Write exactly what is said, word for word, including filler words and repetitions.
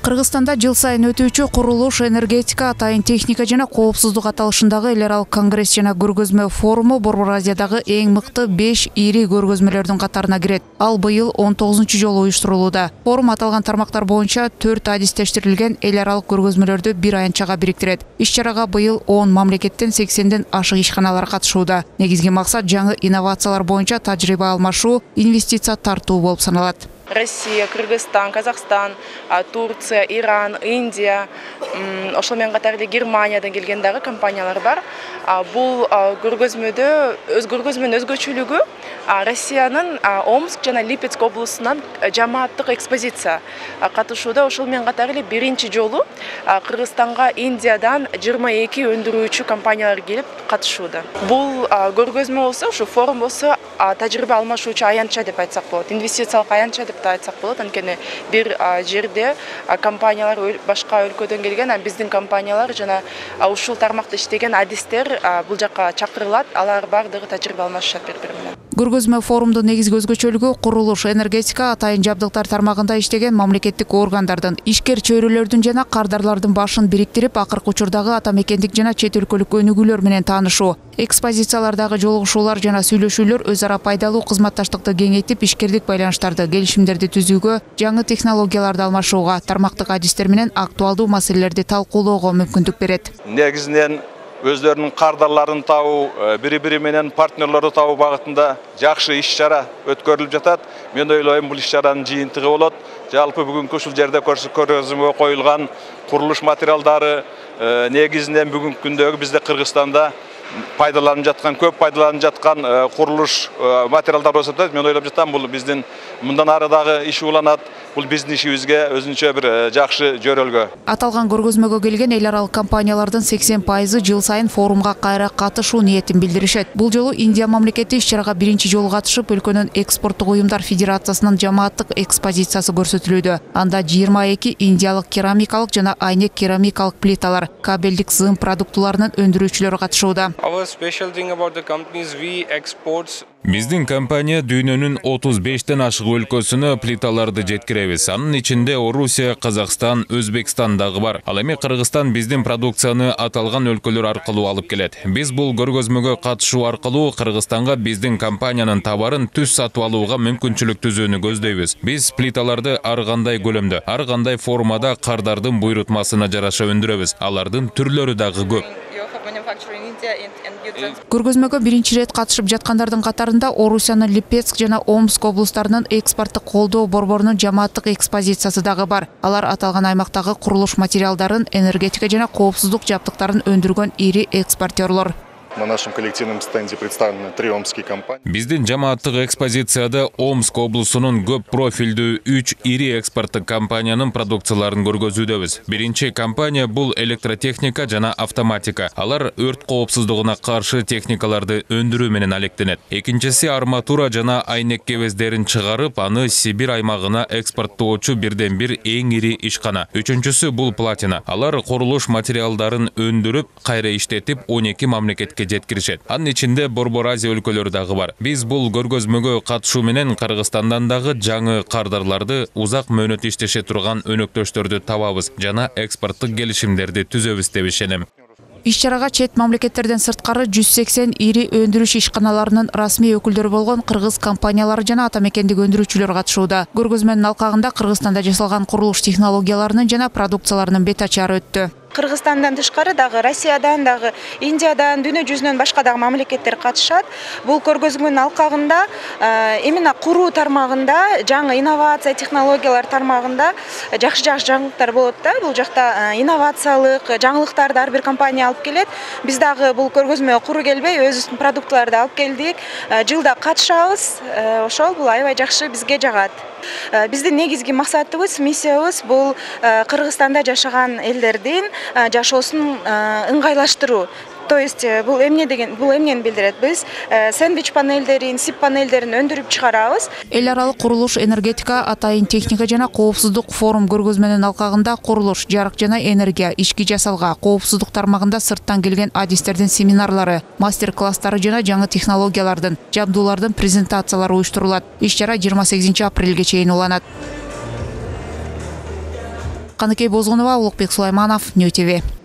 Кыргызстанда жыл сайын өтүүчү курулуш, энергетика, атайын техника жана коопсуздук аталышындагы эл аралык конгресс жана көргөзмө форуму Борбор Азиядагы эң мыкты беш ири көргөзмөлөрдүн катарына кирет. Ал быйыл он тогузунчу жолу уюштурулууда. Форум аталган тармактар боюнча төрт адистештирилген эл аралык көргөзмөлөрдү бир аянтчага бириктирет. Иш-чарага быйыл он мамлекеттен сексенден ашык ишканалар катышууда. Негизги максат жаңы инновациялар боюнча тажрыйба алмашуу, инвестиция тартуу болуп саналат. Россия, Кыргызстан, Казахстан, Турция, Иран, Индия, ошол менен катар эле Германиядан келген дагы компаниялар бар. Бул көргөзмөдө өз көргөзмөнүн өзгөчөлүгү Россиянын Омск жана Липецк облусунан жамааттык экспозиция катышууда. Ошол менен катар эле биринчи жолу Кыргызстанга Индиядан жыйырма эки өндүрүүчү компаниялар келип катышууда. Бул көргөзмө болсо, ушу форум болсо тажрыйба алмашуучу аянтча деп айтсак болот, инвестициялык аянтча деп айтсак болот. Анткени бир жерде компаниялар башка өлкөдөн келген, биздин компаниялар жана ушул тармакта иштеген адистер бул жакка чакырылат, алар бардыгы тажрыйба алмашышат бири-бири менен. Көргөзмө форумдун негизги өзгөчөлүгү курулуш, энергетика, атайын жабдыктар тармагында иштеген мамлекеттик органдардын, ишкер чөйрөлөрдүн жана кардарлардын башын бириктирип, акыркы учурдагы ата мекендик жана чет өлкөлүк өнүгүүлөр менен таанышуу. Экспозициялардагы жолугушуулар жана сүйлөшүүлөр өз ара пайдалуу кызматташтыкты кеңейтип, ишкердик байланыштарды, келишимдерди түзүүгө, жаңы технологияларды алмашууга, тармактык адистер менен актуалдуу маселелерди талкуулоого мүмкүндүк берет. Негизинен өздөрүнүн кардарларын табуу, бири-бири менен партнерлорду табуу багытында жакшы иш-чара өткөрүлүп жатат. Мен ойлойм, бул иш-чаранын жыйынтыгы болот. Жалпы бүгүнкү ушул жерде көргөзмөгө коюлган курулуш материалдары негизинен бүгүнкү күндөгү бизде Кыргызстанда пайдаланып жаткан, көп пайдаланып жаткан курулуш материалдар болуп атат. Мен ойлоп жатам, бул биздин мындан ары дагы иш уланат. Бул биздин ишибизге өзүнчө бир жакшы жөрөлгө. Аталган көргөзмөгө келген эл аралык компаниялардын сексен пайызы жыл сайын форумга кайра катышуу ниетин билдиришет. Бул жолу Индия мамлекети иш-чарага биринчи жолу катышып, өлкөнүн экспорттук уюмдар федерациясынын жамааттык экспозициясы көрсөтүлүүдө. Анда жыйырма эки индиялык керамикалык жана айнек керамикалык плиталар, кабелдик зым продуктуларынын өндүрүүчүлөрү катышууда. Биздин компания дүйнөнүн отуз бештен ашык өлкөсүнө плиталарды жеткиребиз. Анын ичинде Орусия, Казакстан, Өзбекстан дагы бар. Ал эми Кыргызстан биздин продукцияны аталган өлкөлөр аркылуу алып келет. Биз бул көргөзмөгө катышуу аркылуу Кыргызстанга биздин компаниянын товарын түз сатып алууга мүмкүнчүлүк түзүүнү көздөйбүз. Биз плиталарды ар кандай көлөмдө, ар кандай формада кардардын буйрутмасына жараша өндүрөбүз. Алардын түрлөрү дагы көп. Көргөзмөгө биринчи рет катышып жаткандардын катарында Орусиянын Липецк жана Омск облустарынын экспорттук колдоо борборунун жамааттык экспозициясы дагы бар. Алар аталган аймактагы курулуш материалдарын, энергетика жана коопсуздук жабдыктарын өндүргөн ири экспортерлор. На нашем коллективном стенде представлены три омские компании. Биздин жамааттык экспозицияда Омск облусунун көп профилдүү үч ири экспорттук компаниянын продукцияларын көргөзүүдөбүз. Биринчи компания бул электротехника жана автоматика. Алар өрт коопсуздугуна каршы техникаларды өндүрүү менен алектенет. Экинчиси арматура жана айнек кебездерин чыгарып, аны Сибир аймагына экспорттоочу бирден бир эң ири ишкана. Үчүнчүсү бул платина. Алар курулуш материалдарын өндүрүп, кайра иштетип он эки мамлекетке жеткиришет. Анын ичинде Борбор Азия өлкөлөрү дагы бар. Биз бул көргөзмөгө катышуу менен Кыргызстандан дагы жаңы кардарларды, узак мөөнөт иштеше турган өнөктөштөрдү табабыз жана экспорттук келишимдерди түзөбүз деп ишенем. Иш-чарага чет мамлекеттерден сырткары жүз сексен ири өндүрүш ишканаларынын расмий өкүлдөрү болгон кыргыз компаниялары жана ата мекендик өндүрүүчүлөр катышууда. Көргөзмөнүн алкагында Кыргызстанда жасалган курулуш технологияларынын жана продукцияларынын бет ачары өттү. Кыргызстандан тышкары дагы Россиядан дагы Индиядан, дүйнө жүзүнөн башка дагы мамлекеттер катышат. Бул көргөзмөнүн алкагында именно куруу тармагында, жаңы инновация технологиялар тармагында жакшы-жакшы жаңылыктар болот да. Бул жакта инновациялык жаңылыктарды ар бир компания алып келет. Биз дагы бул көргөзмөгө куру келбей, өзүбүздүн продуктларды алып келдик. Жылда катышабыз. Ошол бул аябай жакшы, бизге жагат. Биздин негизги максатыбыз, миссиябыз бул Кыргызстанда жашаган элдердин жашоосун ыңгайлаштыруу. То есть бул эмне деген, бул эмнени билдирет? Биз сэндвич панелдерин, сип панелдерин өндүрүп чыгарабыз. Эл аралык курулуш, энергетика, атайын техника жана коопсуздук форум көргөзмөнүн алкагында курулуш, жарык жана энергия, ички жасалга, коопсуздук тармагында сырттан келген адистердин семинарлары, мастер-класстары жана жаңы технологиялардын, жабдуулардын презентациялары уюштурулат. Иш-чара жыйырма сегизинчи апрелге чейин уланат. Каныкей Бозгунова, Улукбек Сулайманов, Нью ТВ.